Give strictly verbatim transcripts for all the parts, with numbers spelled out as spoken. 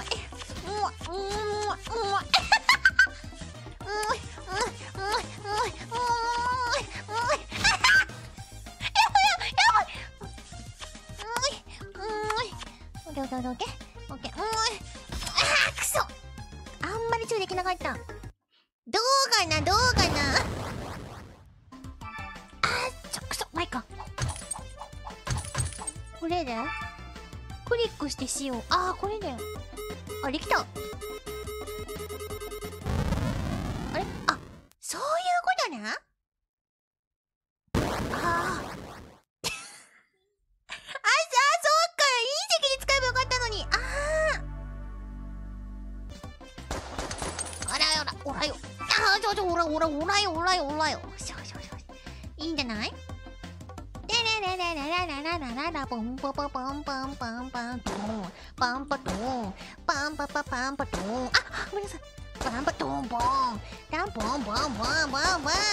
オッケーオッケーオッケーオッケーオッケー。オッケー。うん。あー、くそ。あんまり注意できなかった。どうかな、どうかな。あー、ちょ、くそ、マイか。これでクリックしてしよう。あー、これで。あ、できた。あれ、あ、そういうことね。ああ。おらよ。ああ、ちょちょ、おらおらおらよおらよおらよ。しょしょしょ。いいんじゃない？でれれれれれれれれれれポンポポポンポンポンポントンパンパトンパンパパパンパトン。あ、ごめんなさい。パンパトンポンタンポンポンポンポンポンポン。よ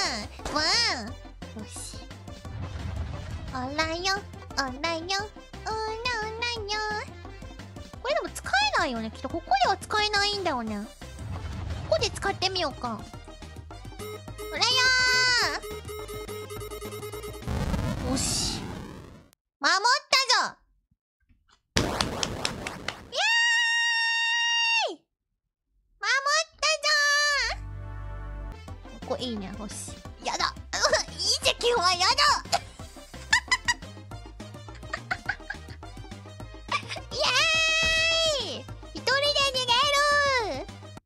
し。おらよおらよおらおらよ。これでも使えないよね。きっとここでは使えないんだよね。ここで使ってみようか。ほらよー。よし。守ったぞ。イエーイ。守ったぞー。ここいいね。よし。やだ。いいじゃきはやだ。イエーイ。一人で逃げる。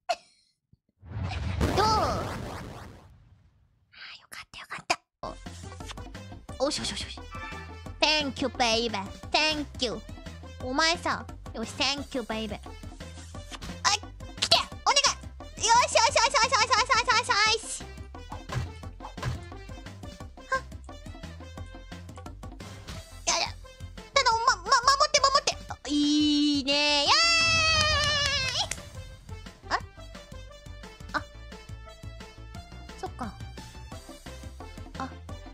どう？あー、よかったよかった。おしよしよしよし。Thank you, baby. Thank you. お前さ。よし、Thank you, baby. あ、来てお願い。よしよしよしよしよしよしよしよし。はっ。やだ。ただ、ま、ま、守って守って。いいねー。やーい。あ、そっか。あ。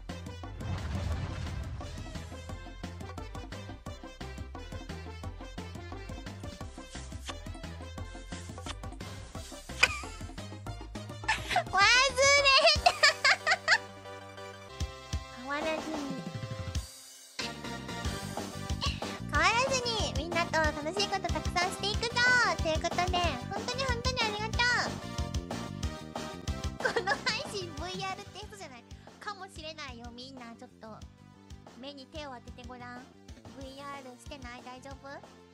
忘れた。変わらずに。変わらずにみんなと楽しいことたくさんしていくぞということで、本当に本当にありがとう。この配信 ブイアール テストじゃないかもしれないよ。みんなちょっと目に手を当ててごらん。 ブイアール してない？大丈夫？